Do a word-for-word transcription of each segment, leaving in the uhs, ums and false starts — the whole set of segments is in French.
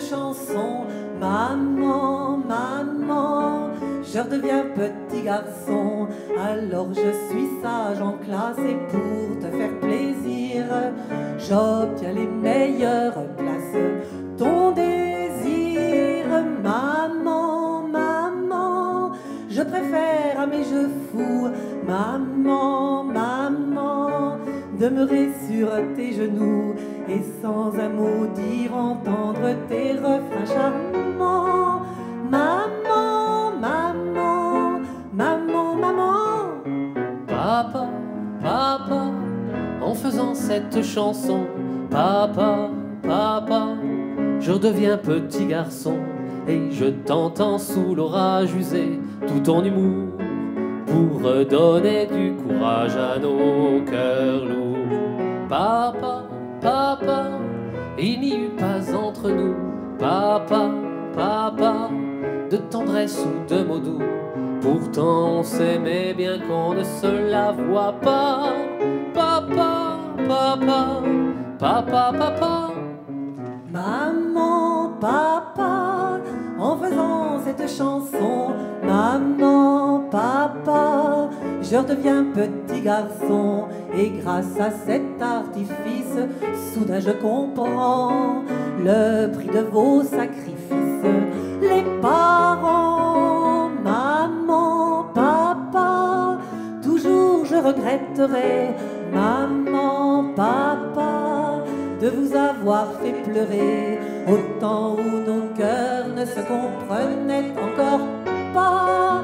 chanson. Maman, maman, je redeviens petit garçon. Alors je suis sage en classe et pour te faire plaisir, j'obtiens les meilleures places. Ton désir, maman, maman, je préfère à mes jeux fous, maman, maman, demeurer sur tes genoux et sans un mot dire entendre tes refrains charmants. Maman, maman, maman, maman. Papa, papa, en faisant cette chanson, papa, papa, je redeviens petit garçon et je t'entends sous l'orage user tout ton humour pour redonner du courage à nos cœurs lourds. Papa, papa, il n'y eut pas entre nous, papa, papa, de tendresse ou de mots doux. Pourtant on s'aimait bien qu'on ne se la voit pas. Papa, papa, papa, papa. Maman, papa, en faisant cette chanson, maman, papa, je redeviens petit garçon. Et grâce à cet artifice, soudain je comprends le prix de vos sacrifices. Les parents, maman, papa, toujours je regretterai, maman, papa, de vous avoir fait pleurer au temps où nos cœurs ne se comprenaient encore pas.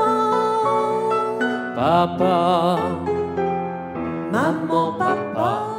Maman, Papa, maman, papa.